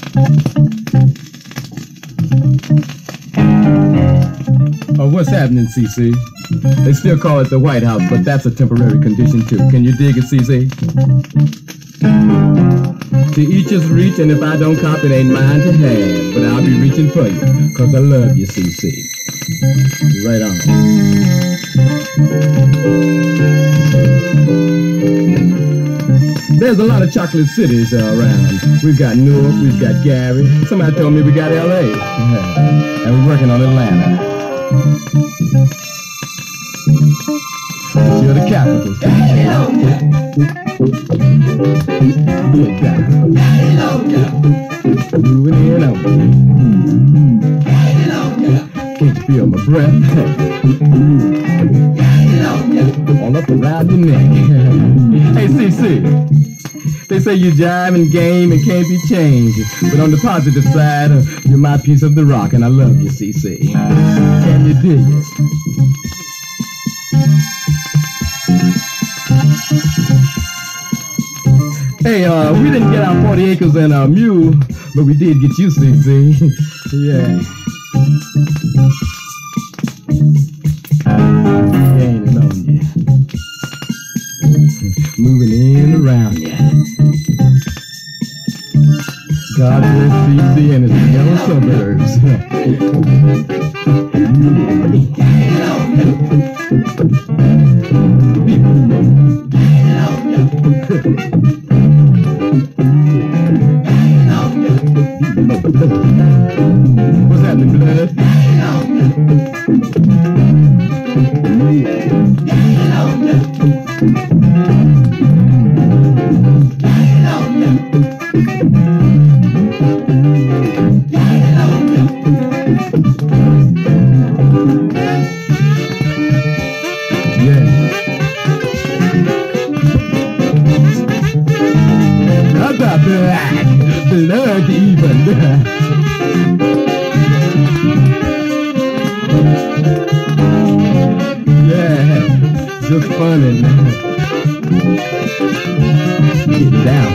Oh, what's happening, CC? They still call it the White House, but that's a temporary condition too. Can you dig it, CC? To each his reach, and if I don't cop, it ain't mine to have. But I'll be reaching for you, cause I love you, CC. Right on. There's a lot of chocolate cities around. We've got Newark, we've got Gary. Somebody told me we got LA. Yeah. And we're working on Atlanta. You're the capital. Good guy. Moving in on Can't you feel my breath? All up around your neck. Hey, CC. They say you jive and game and can't be changed. But on the positive side, you're my piece of the rock, and I love you, CC. Can you dig it? Hey, we didn't get our 40 acres and a mule, but we did get you, CC. Yeah. Gaining on you. Moving in around you. God bless CC and his yellow suburbs. What's happening, blood? Blood even. Yeah, just funny, man. Get down.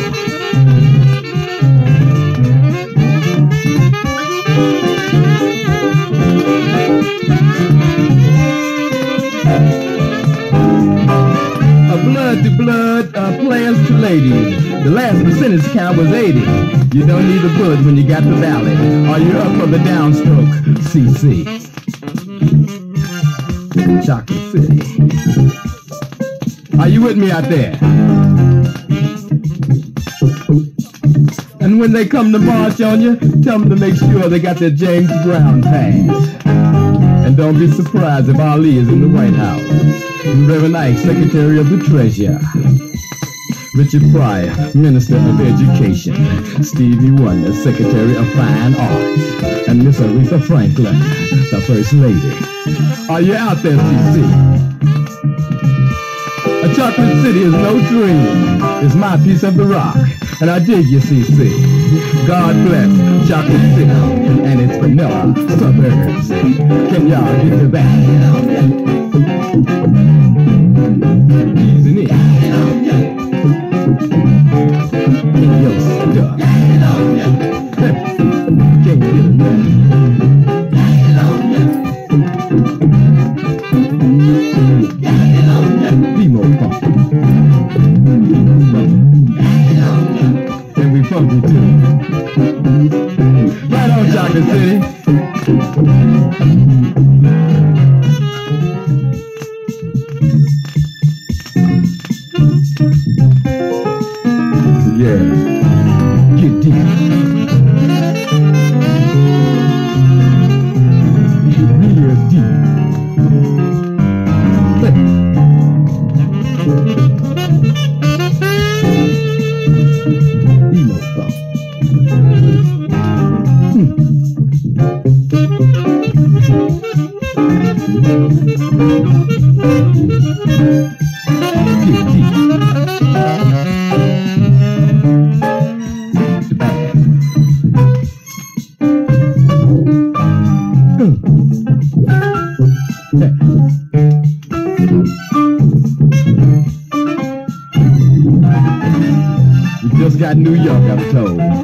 Blood to blood, players to ladies. The last percentage count was 80. You don't need the bud when you got the ballot. Are you up for the downstroke, CC? Chocolate City. Are you with me out there? And when they come to march on you, tell them to make sure they got their James Brown pass. And don't be surprised if Ali is in the White House. Reverend Ike, Secretary of the Treasury. Richard Pryor, Minister of Education. Stevie Wonder, Secretary of Fine Arts. And Miss Aretha Franklin, the First Lady. Are you out there, CC? A chocolate city is no dream. It's my piece of the rock. And I dig you, CC. God bless Chocolate City and its vanilla suburbs. Can y'all get to that? Easing it. In your stuff. Can't get enough. Be more funky. And we funky too. Right on, Chocolate City. Yeah, get deep. Real deep. Emo funk. Get deep. We just got New York, I'm told.